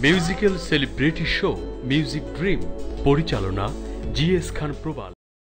Musical celebrity show music dream, পরিচালনা GS Khan প্রবাল।